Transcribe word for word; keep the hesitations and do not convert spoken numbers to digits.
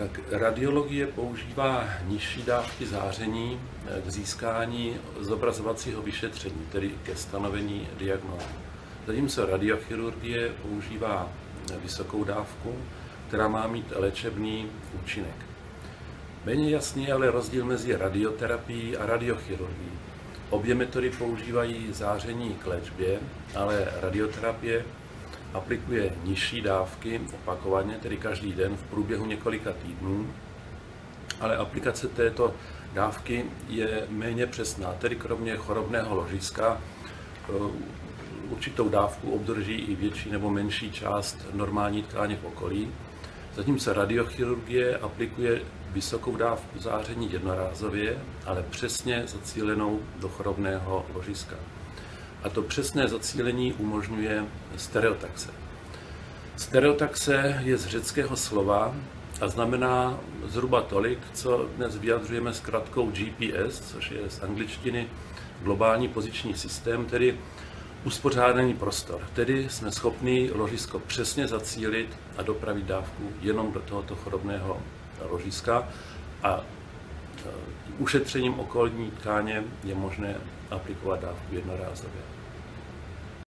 Tak radiologie používá nižší dávky záření k získání zobrazovacího vyšetření, tedy ke stanovení diagnózy. Zatímco radiochirurgie používá vysokou dávku, která má mít léčebný účinek. Méně jasný je ale rozdíl mezi radioterapií a radiochirurgií. Obě metody používají záření k léčbě, ale radioterapie aplikuje nižší dávky opakovaně, tedy každý den v průběhu několika týdnů, ale aplikace této dávky je méně přesná, tedy kromě chorobného ložiska určitou dávku obdrží i větší nebo menší část normální tkáně v okolí, zatímco radiochirurgie aplikuje vysokou dávku záření jednorázově, ale přesně zacílenou do chorobného ložiska. A to přesné zacílení umožňuje stereotaxe. Stereotaxe je z řeckého slova a znamená zhruba tolik, co dnes vyjadřujeme zkratkou G P S, což je z angličtiny globální poziční systém, tedy uspořádaný prostor. Tedy jsme schopni ložisko přesně zacílit a dopravit dávku jenom do tohoto chorobného ložiska a ušetřením okolní tkáně je možné aplikovat dávku jednorázově.